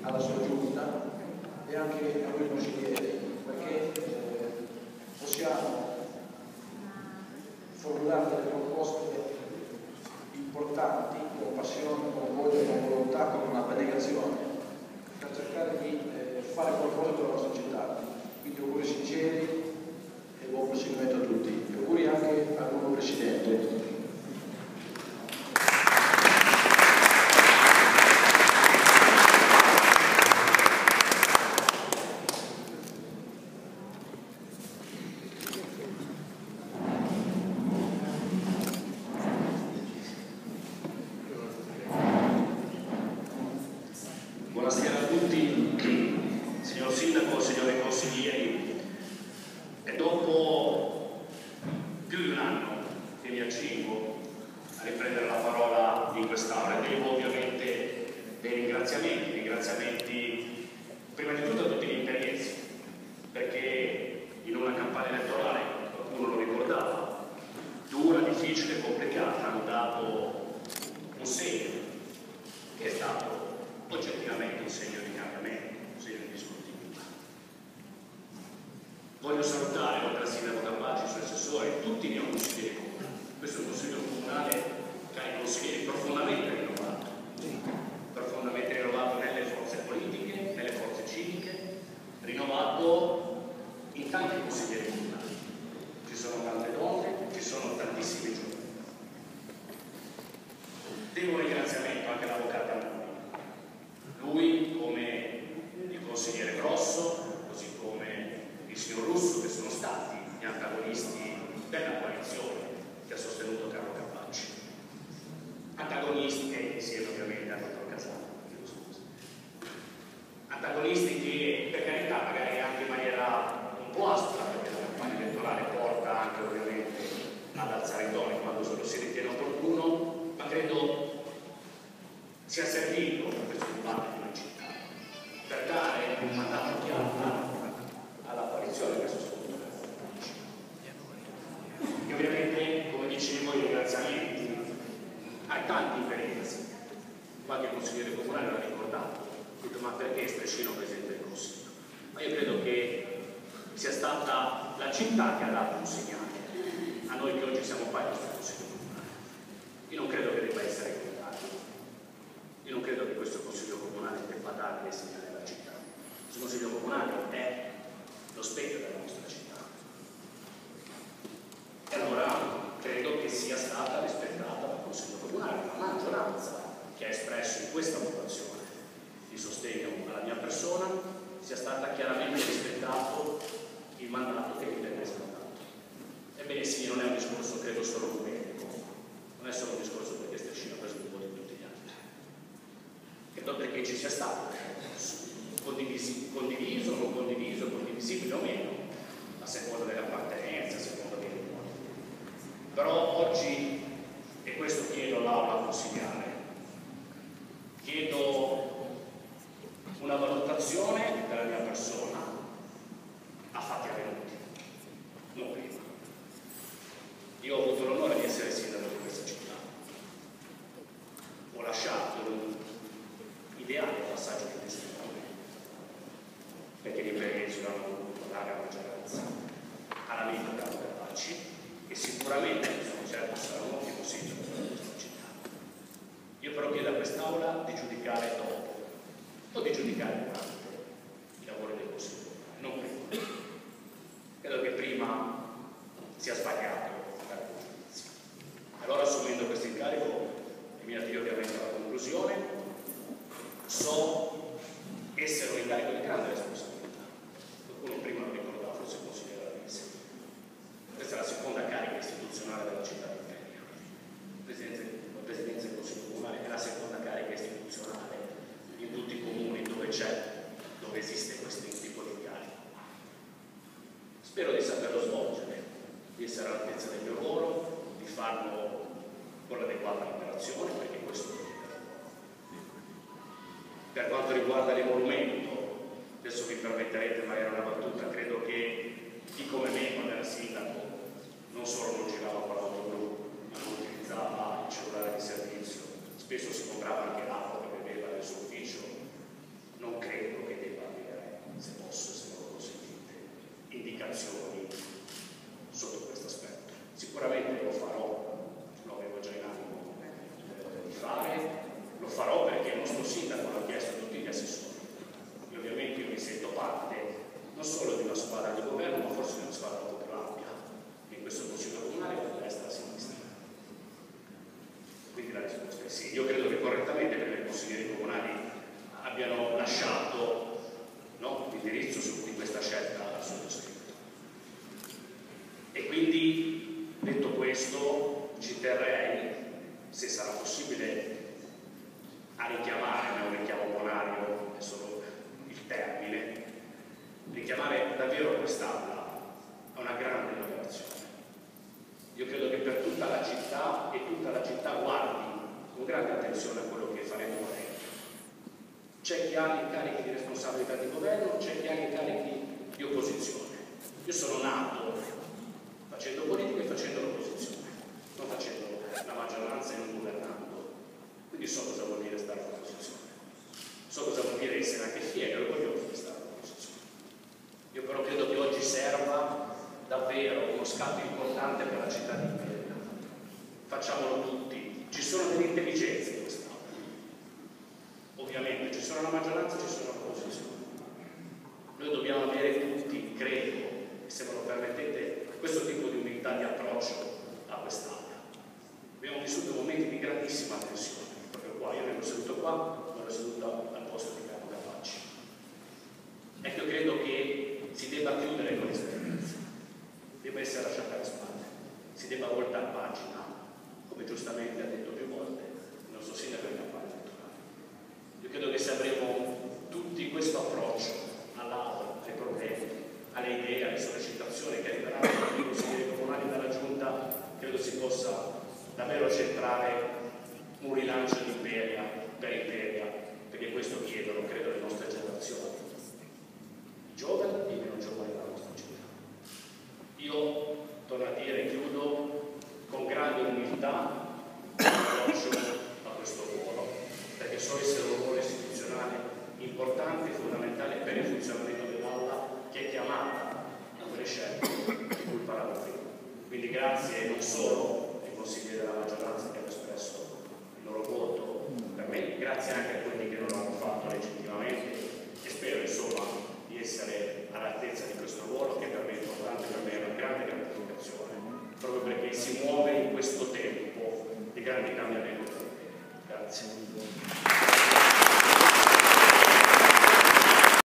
alla sua giunta e anche a noi consiglieri, perché possiamo formulare delle proposte importanti con passione, con voglia, con volontà, con un'abnegazione per cercare di fare qualcosa per la nostra città. Quindi auguri sinceri e buon proseguimento a tutti. E auguri anche al nuovo Presidente. Buonasera a tutti, signor Sindaco, signori consiglieri. E dopo più di un anno che mi accingo a riprendere la parola in quest'Aula, devo ovviamente dei ringraziamenti prima di tutto a tutti gli imperiesi, perché in una campagna elettorale, qualcuno lo ricordava, dura, difficile, complicata, hanno dato un segno che è stato oggettivamente un segno di cambiamento, un segno di discontinuità. Voglio salutare oltre al sindaco Capaci, i suoi assessori, tutti i miei consiglieri comunali. Questo è un consiglio comunale, cari consiglieri, profondamente rinnovato nelle forze politiche, nelle forze civiche, rinnovato in tanti consiglieri comunali. Ci sono tante donne, ci sono tantissimi giovani. Devo un ringraziamento anche all'avvocato Annuni. Lui, come il consigliere Grosso, così come il signor Russo, che sono stati gli antagonisti della coalizione che ha sostenuto Carlo Capaci. Antagonisti che insieme ovviamente a Pietro Casale. Antagonisti che, per carità, magari anche in maniera un po' aspra, perché la campagna elettorale porta anche ovviamente ad alzare i toni quando se lo si ritiene opportuno, ma credo sia servito questo dibattito in città per dare un mandato chiaro alla coalizione che sostenuto Capaci. E ovviamente, come dicevo, i ringraziamenti ai tanti imperiesi. Qualche consigliere comunale l'ha ricordato, ha detto: ma perché Strescino Presidente del Consiglio? Ma io credo che sia stata la città che ha dato un segnale a noi che oggi siamo qua in questo Consiglio comunale. Io non credo che debba essere il contrario. Io non credo che questo Consiglio comunale debba dare dei segnali alla città. Questo Consiglio comunale è lo specchio della nostra città. E allora credo che sia stata rispettata dal Consiglio comunale, la maggioranza che ha espresso in questa votazione di sostegno alla mia persona, sia stata chiaramente rispettato il mandato che mi viene espletato. Ebbene sì, non è un discorso credo solo numerico, non è solo un discorso perché Strescino ha preso un po' di tutti gli altri. Credo perché ci sia stato condiviso, non condiviso, condivisibile o meno, a seconda dell'appartenenza, a seconda dei ruoli. Però oggi, e questo chiedo all'Aula consigliare, chiedo una valutazione della mia persona a fatti avvenuti, non prima. Io ho avuto l'onore di essere sindaco di questa città. Ho lasciato un ideale passaggio di testimone, perché gli imperiesi hanno avuto una larga maggioranza alla mente Carlo Capaci, e sicuramente sono certo sarà un ottimo sindaco per questa città. Io però chiedo a quest'Aula di giudicare dopo, o di giudicare durante i lavori del Consiglio, non prima. Credo che prima sia sbagliato dare un giudizio. Allora, assumendo questo incarico, e mi avvio ovviamente alla conclusione, so essere un incarico di grande responsabilità. Qualcuno prima lo ricordava, forse il consigliere Ravese. Questa è la seconda carica istituzionale della città di Imperia. La presidenza del Consiglio comunale è la seconda carica istituzionale in tutti i comuni dove esiste questo tipo di incarico. Spero di saperlo svolgere, di essere all'altezza del mio ruolo, di farlo con l'adeguata preparazione, perché questo è il mio lavoro. Per quanto riguarda l'emolumento, adesso vi permetterete magari una battuta, credo che chi come me, quando era sindaco, non solo non girava con l'auto blu, ma non utilizzava il cellulare di servizio, spesso si comprava anche l'acqua che beveva nel suo ufficio, non lasciato, no, l'indirizzo di questa scelta sottoscritta. E quindi, detto questo, ci terrei, se sarà possibile, a richiamare, ma è un richiamo bonario, è solo il termine, richiamare davvero quest'Aula a una grande innovazione. Io credo che per tutta la città e tutta la città guardi con grande attenzione a quello che faremo noi. C'è chi ha incarichi di responsabilità di governo, c'è chi ha incarichi di opposizione. Io sono nato facendo politica e facendo l'opposizione, non facendo la maggioranza e non governando. Quindi so cosa vuol dire stare all'opposizione. So cosa vuol dire essere anche fieri e orgogliosi di stare all'opposizione. Io però credo che oggi serva davvero uno scatto importante per la città di Imperia. Facciamolo tutti. Ci sono delle intelligenze in quest'Aula. Ovviamente ci sono la maggioranza e ci sono l'opposizione. Noi dobbiamo avere tutti, credo, e se me lo permettete, questo tipo di umiltà di approccio a quest'Aula. Abbiamo vissuto momenti di grandissima tensione, proprio qua. Io ne ero seduto qua, ma ero seduto al posto di Carlo Capacci. Ecco, io credo che si debba chiudere con l'esperienza, debba essere lasciata alle spalle, si debba voltare pagina, come giustamente ha detto più volte il nostro sindaco in campagna elettorale. Io credo che se avremo tutti questo approccio all'Aula, ai problemi, alle idee, alle sollecitazioni che arriveranno dai consiglieri comunali dalla Giunta, credo si possa davvero centrare un rilancio di Imperia per Imperia, perché questo chiedono, credo, le nostre generazioni, i giovani e i meno giovani della nostra città. Io, torno a dire, chiudo con grande umiltà l'approccio a questo ruolo, perché so essere un ruolo istituzionale importante e fondamentale per il funzionamento dell'Aula, che è chiamata a quelle scelte di cui parlavo prima. Quindi grazie non solo ai consiglieri della maggioranza che hanno espresso il loro voto per me, grazie anche a quelli che non l'hanno fatto legittimamente, e spero insomma di essere all'altezza di questo ruolo, che per me è importante, per me è una grande gratificazione, proprio perché si muove in questo tempo di grandi cambiamenti. Grazie.